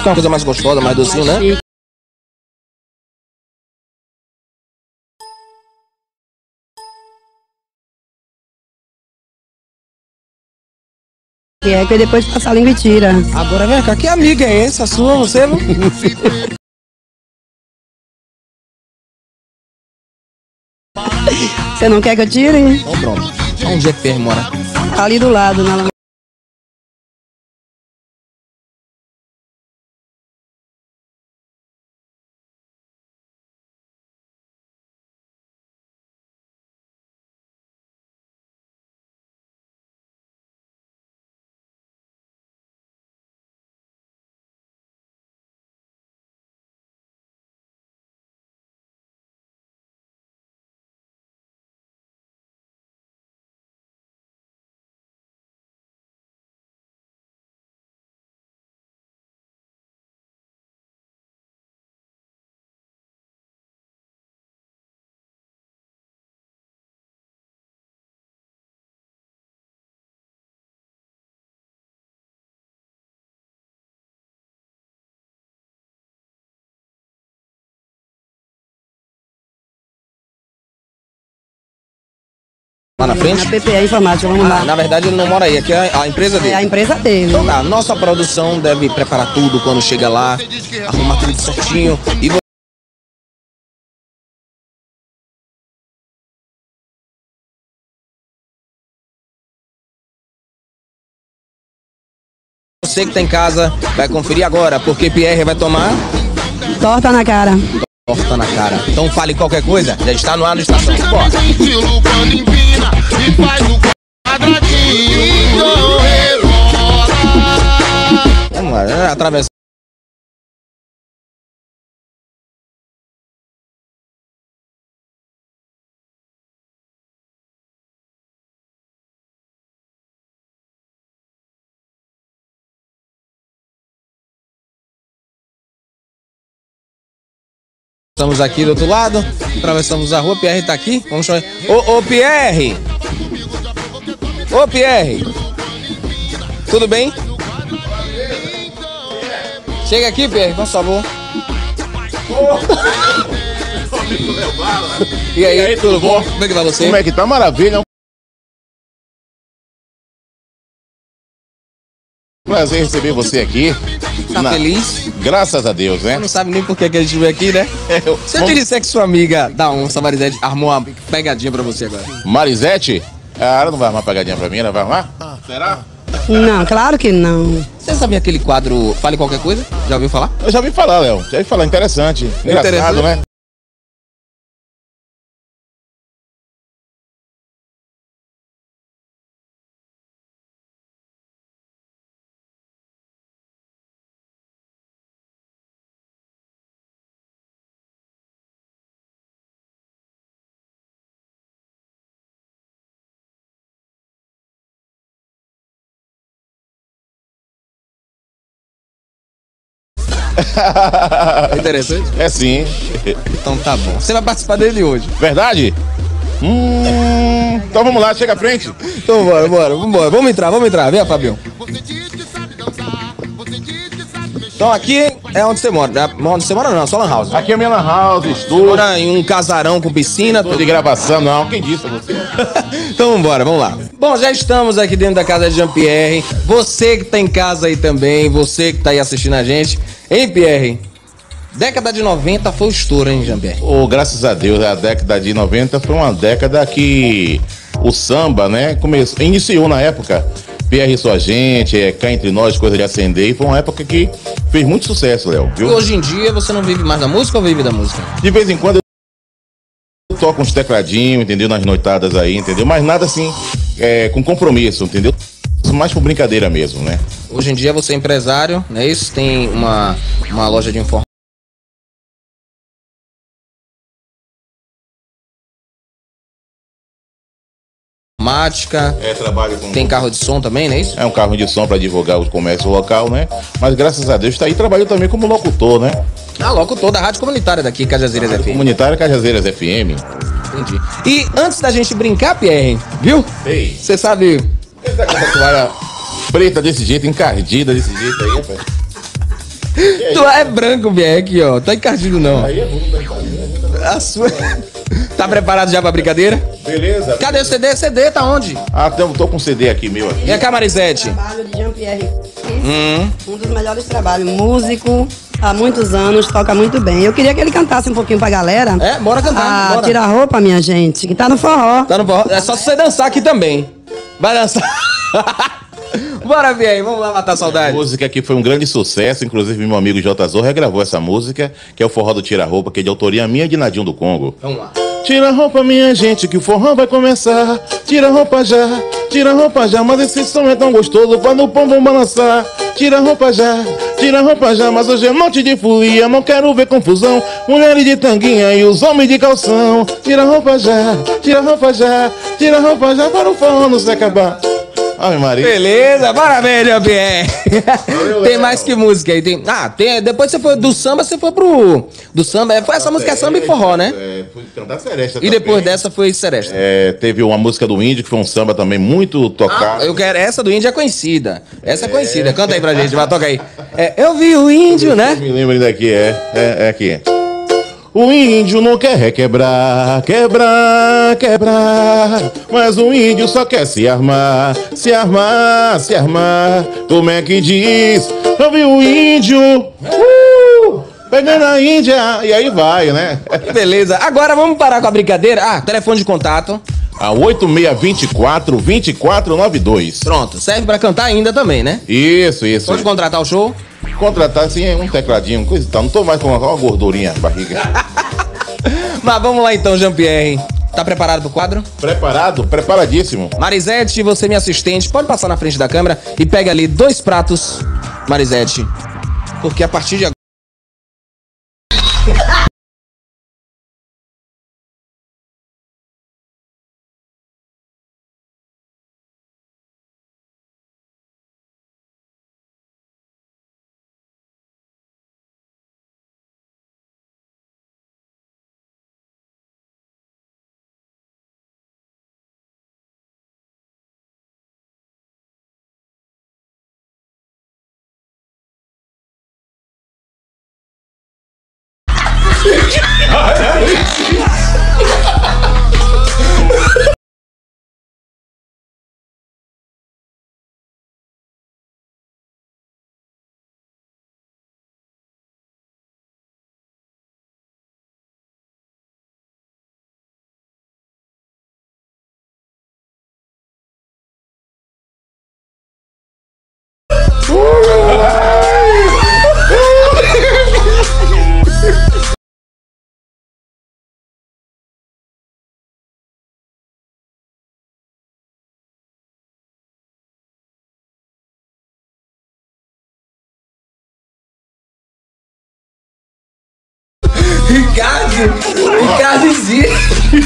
Fica uma coisa mais gostosa, mais docinho, né? Chique. É que depois passa a língua e tira. Agora vem cá, que amiga é essa sua? Você não... Você não quer que eu tire? Então pronto. Onde é que Pierre mora? Ali do lado, na Lá na frente? na PPE Informática, vamos lá. Na verdade ele não mora aí, aqui é a empresa dele. É a empresa dele. Então tá, nossa produção deve preparar tudo quando chega lá, arrumar tudo certinho. E você que tá em casa vai conferir agora, porque Pierre vai tomar Torta na cara. torta na cara. Então fale qualquer coisa, já está no ar no Estação. Bora. Estilo quando empina e faz o quadradinho, rebola. Vamos lá, né? Atravessar. Estamos aqui do outro lado, atravessamos a rua, Pierre tá aqui, vamos chamar. Ô Pierre! Ô Pierre! Tudo bem? Chega aqui, Pierre, por favor. E aí, tudo bom? Como é que vai você? Como é que tá? Maravilha. Prazer receber você aqui. Tá feliz? Graças a Deus, né? Você não sabe nem por que a gente veio aqui, né? Se eu te disser que sua amiga da onça, Marisete, armou uma pegadinha pra você agora. Marisete? Ela não vai arrumar pegadinha pra mim, ela vai arrumar? Será? Não, claro que não. Você sabia aquele quadro Fale Qualquer Coisa? Já ouviu falar? Eu já ouvi falar, Léo. Já ouvi falar. Interessante. Engraçado, né? É interessante? É sim. Então tá bom. Você vai participar dele hoje. Verdade? Então vamos lá, chega à frente. Então vambora. Vamos entrar. Vem, Fabião. Então aqui é onde você mora. Onde você mora não, só lan house. Aqui é a minha lan house, estúdio. Mora em um casarão com piscina. De gravação, não. Quem disse a você? Então vamos lá. Bom, já estamos aqui dentro da casa de Jean-Pierre. Você que tá em casa aí também, você que tá aí assistindo a gente. Hein, Pierre? Década de 90 foi o estouro, hein, Jean-Pierre? Oh, graças a Deus, a década de 90 foi uma década que o samba, né, iniciou na época. Pierre e sua gente, cá entre nós, coisa de acender. E foi uma época que fez muito sucesso, Léo, viu? E hoje em dia você não vive mais da música ou vive da música? De vez em quando eu toco uns tecladinhos, entendeu? Nas noitadas aí, entendeu? Mas nada assim, com compromisso, entendeu? Mais por brincadeira mesmo, né? Hoje em dia você é empresário, não é isso? Tem uma loja de informática. Trabalho com... Tem carro de som também, não é isso? É um carro de som para divulgar o comércio local, né? Mas graças a Deus está aí trabalhando também como locutor, né? Locutor da rádio comunitária daqui, Cajazeiras FM. Comunitária Cajazeiras FM. Entendi. E antes da gente brincar, Pierre, viu? Ei. Você sabe... Essa toalha preta desse jeito, encardida desse jeito aí, rapaz. Tu é branco, Bier, aqui, ó. Tá encardido, não. Aí é bom, A sua... Tá preparado já pra brincadeira? beleza. Cadê o CD? CD tá onde? Ah, tô com CD aqui, meu. Aqui. Vem cá, Marisete. Trabalho de Jean-Pierre. Um dos melhores trabalhos. Músico, há muitos anos, toca muito bem. Eu queria que ele cantasse um pouquinho pra galera. É, bora cantar, bora. Tira a roupa, minha gente, que tá no forró. Tá no forró. É só se você dançar aqui também. Vai dançar. Bora, Bier, vamos lá matar a A saudade. música aqui foi um grande sucesso, inclusive meu amigo J. Zorro regravou essa música, que é o Forró do Tira Roupa, que é de autoria minha e de Nadinho do Congo. Vamos lá. Tira a roupa, minha gente, que o forró vai começar. Tira a roupa já, mas esse som é tão gostoso quando o pombom balançar. Tira a roupa já, mas hoje é noite de folia, não quero ver confusão. Mulheres de tanguinha e os homens de calção. Tira a roupa já, para o forró não se acabar. Ai, Maria. Beleza, parabéns, Jean-Pierre. Tem Léo. mais que música aí. Depois você foi do samba, você foi pro... Do samba, foi essa música é samba e forró, né? Fui cantar seresta E depois dessa foi seresta. teve uma música do Índio, que foi um samba também muito tocado. Eu quero... Essa do índio é conhecida. Essa é conhecida. Canta aí pra gente, vai, toca aí. Eu vi o índio, né? Me lembro ainda aqui, é aqui. O índio não quer quebrar, mas o índio só quer se armar. Como é que diz? Eu vi o índio, pegando a Índia, e aí vai, né? Beleza. Agora vamos parar com a brincadeira. Telefone de contato. A 8624-2492. Pronto, serve pra cantar ainda também, né? Isso. Pode contratar o show. Contratar assim um tecladinho, coisa e tal. Não tô mais com uma gordurinha na barriga. Mas vamos lá então, Jean-Pierre. Tá preparado pro quadro? Preparado? Preparadíssimo. Marisete, você minha assistente, pode passar na frente da câmera e pega ali 2 pratos, Marisete. Porque a partir de agora... Ricardo existe.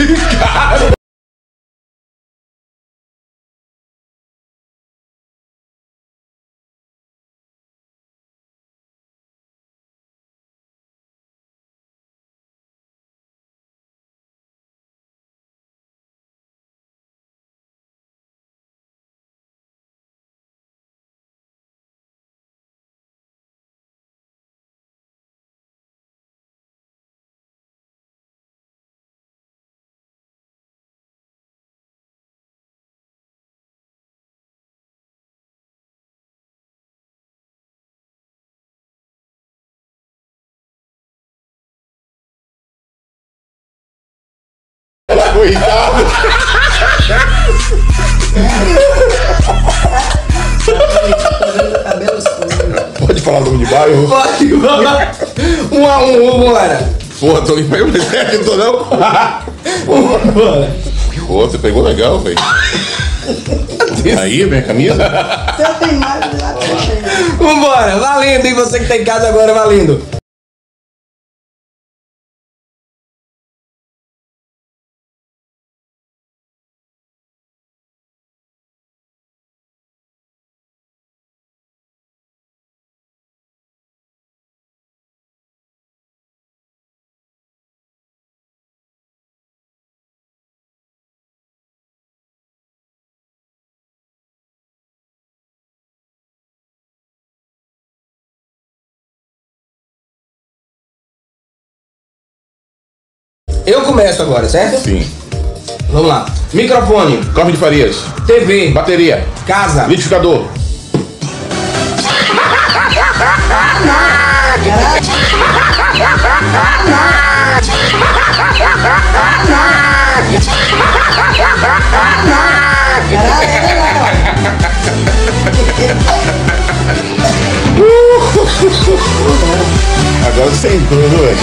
Coitado. Pode falar nome de bairro? Pode, vambora. Porra, tô me pegando certo, tô não? Vambora. Pô, você pegou legal, velho. Aí, minha camisa. Eu tenho mais de lá pra você. Vambora, valendo. E você que tá em casa agora, valendo. Eu começo agora, certo? Sim. Vamos lá. Microfone, Copo de Farias. TV, Bateria. casa, Liquidificador. Agora você entrou, velho.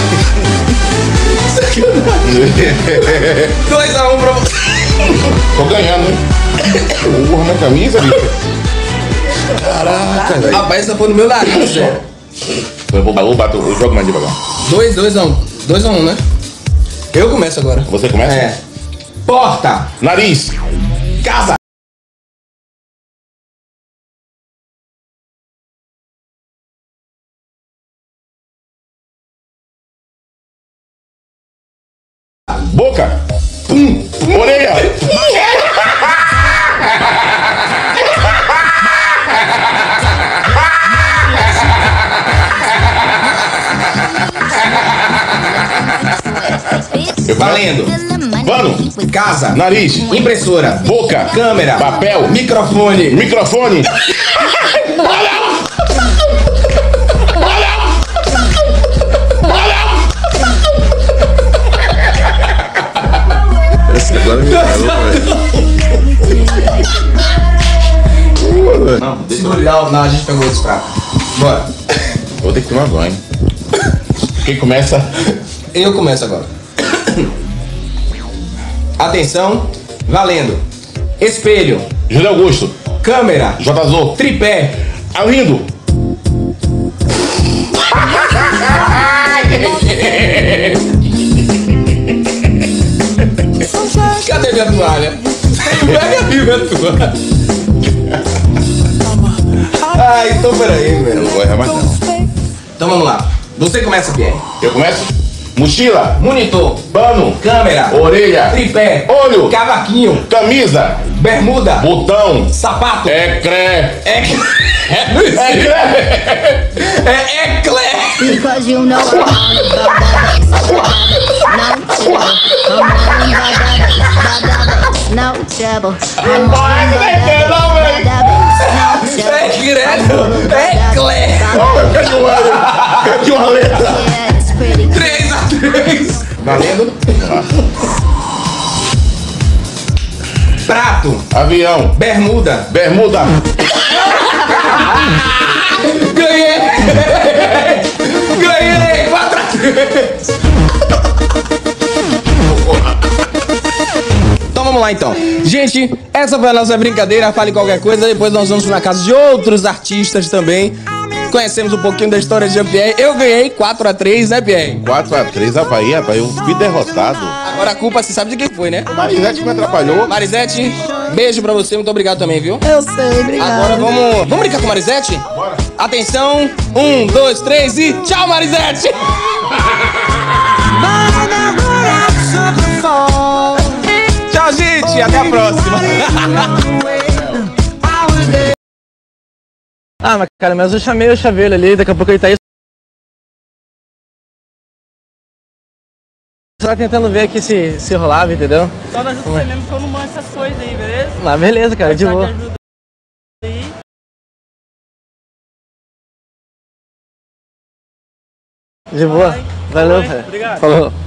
2x1 pra você. Tô ganhando, hein? Porra, minha camisa, bicho. Caraca, velho. Rapaz, essa foi no meu nariz, velho. Eu jogo mais devagar. 2x1. 2x1, né? Eu começo agora. Você começa? É. Porta, Nariz. casa, Boca. Orelha. valendo, Pano. casa, Nariz. impressora, Boca. câmera, Papel. microfone, Microfone. Agora me Não, a gente pegou outros pratos. Bora. Vou ter que tomar banho. Quem começa? Eu começo agora. Atenção, valendo. Espelho, Júlio Augusto. câmera, Jotazô. tripé, Arlindo. cadê minha toalha? Pega minha toalha. Ai, então peraí, velho. Não vou errar mais não. Então vamos lá. Você começa, Pierre. Eu começo? Mochila. Monitor, Pano. câmera, Orelha. tripé, Olho. cavaquinho, Camisa. bermuda, Botão. sapato, Ecré. não existe. Ecré. É eclair. Because you know I'm all about that bass. No trouble. I'm all about that bass. No trouble. É direto. É eclair. De uma letra. Yeah, it's pretty. 3x3. Valendo. Prato, Avião. bermuda. Bermuda. Ganhei! Ganhei! 4x3! Então vamos lá então. Gente, essa foi a nossa brincadeira. Fale qualquer coisa, depois nós vamos na casa de outros artistas também. Conhecemos um pouquinho da história de Jean-Pierre. Eu ganhei 4x3, né, Pierre? 4x3, rapaz, eu fui derrotado. Agora a culpa, você sabe de quem foi, né? Marisete me atrapalhou. Marisete, beijo pra você, muito obrigado também, viu? Eu sei, obrigada. Agora vamos brincar com Marisete? Bora. Atenção, 1, 2, 3 e tchau, Marisete! Tchau, gente, até a próxima. Ah, mas cara, mas eu chamei o chaveiro ali, daqui a pouco ele tá aí. Só tentando ver aqui se rolava, entendeu? Só não ajuda você mesmo que eu não manjo essas coisas aí, beleza? Ah, beleza, cara, de Só te boa. ajuda aí. De boa. Valeu, Boa noite, velho. obrigado. Falou.